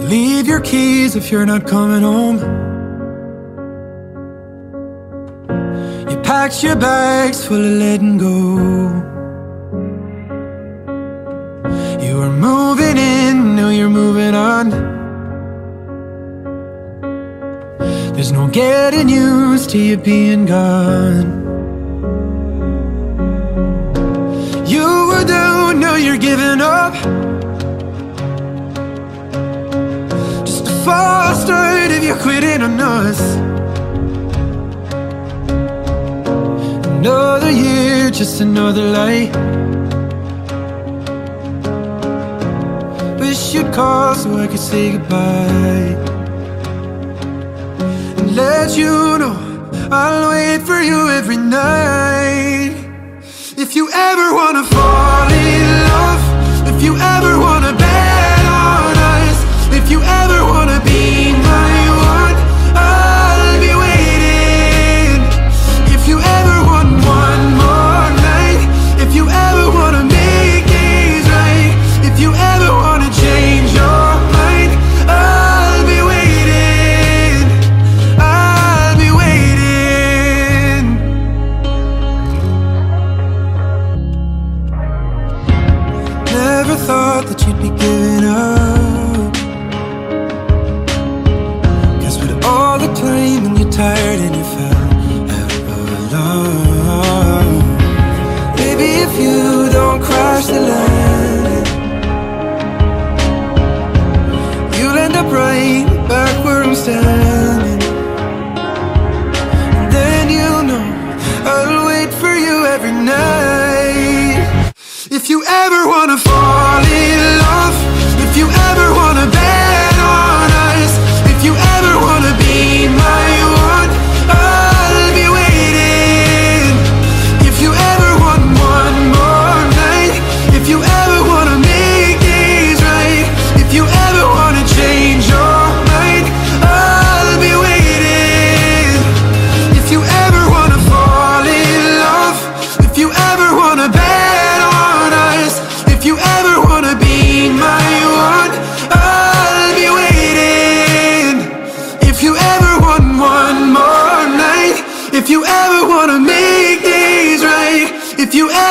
Leave your keys if you're not coming home. You packed your bags full of letting go. You were moving in, now you're moving on. There's no getting used to you being gone. You were down, now you're giving up. Just a false start if you're quitting on us. Another year, just another lie. Wish you'd call so I could say goodbye and let you know I'll wait for you every night. If you ever wanna fall in love, if you ever wanna bet on us, if you ever wanna be my one, I'll be waiting. If you ever want one more night, if you ever wanna make things right, if you ever wanna change your mind, I'll be waiting. I'll be waiting. Never thought that you'd be giving up, 'cause with all the time when you're tired and you fell out of love, maybe if you don't crash the land, you'll end up right back where I'm standing. And then you'll know I'll wait for you every night. If you ever wanna fall in love, if you ever wanna bet on us, if you ever wanna be my one, I'll be waiting. If you ever want one more night, if you ever wanna make things right, if you ever wanna change your mind, I'll be waiting. If you ever wanna fall in love, if you ever wanna bet on us, if you ever wanna be my one, I'll be waiting. If you ever want one more night, if you ever wanna make things right, if you ever